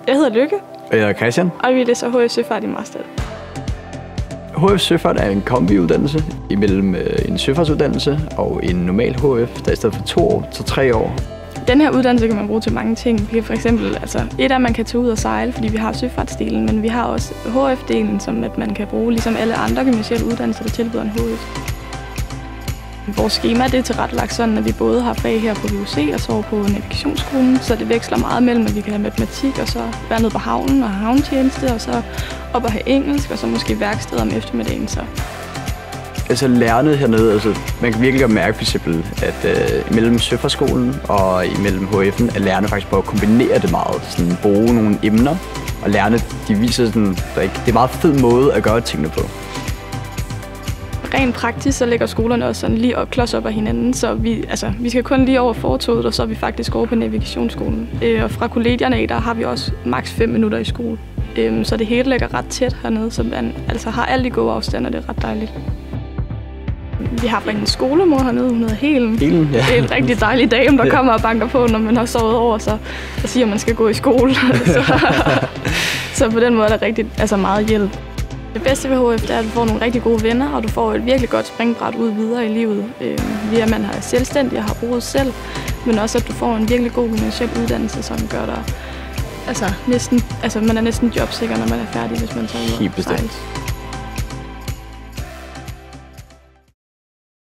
Jeg hedder Lykke. Og jeg hedder Christian. Og vi læser HF Søfart i Marstal. HF Søfart er en kombiuddannelse imellem en søfartsuddannelse og en normal HF, der i stedet for 2 år til 3 år. Den her uddannelse kan man bruge til mange ting. Vi kan for eksempel, et af man kan tage ud og sejle, fordi vi har søfartsdelen, men vi har også HF-delen, som at man kan bruge ligesom alle andre gymnasiale uddannelser, der tilbyder en HF. Vores schema det er tilrettelagt sådan, at vi både har fag her på VUC og så på navigationsskolen, så det veksler meget mellem, at vi kan have matematik og så være nede på havnen og have havntjeneste, og så op og have engelsk, og så måske værksted om eftermiddagen. Så. Altså lærerne hernede, man kan virkelig godt mærke for eksempel, at mellem søfartsskolen og imellem HF'en, at lærerne faktisk prøver at kombinere det meget, sådan bruge nogle emner, og lærerne de viser sådan, det er en meget fed måde at gøre tingene på. Rent praktisk så ligger skolerne også sådan lige klods op af hinanden, så vi skal kun lige over fortoget, og så er vi faktisk over på navigationsskolen. Og fra kollegierne af, der har vi også maks 5 minutter i skole. Så det hele ligger ret tæt hernede, så man har alt i god afstand, og det er ret dejligt. Vi har en skolemor hernede, hun hedder Helen. Helen, ja. Det er en rigtig dejlig dame, der kommer og banker på, når man har sovet over, så siger man skal gå i skole. så på den måde er der rigtig meget hjælp. Det bedste ved HF er, at du får nogle rigtig gode venner, og du får et virkelig godt springbræt ud videre i livet. Via at man er selvstændig og har brugt selv, men også at du får en virkelig god gymnasial uddannelse, som gør dig man er næsten jobsikker, når man er færdig, hvis man tager ud og Helt bestemt.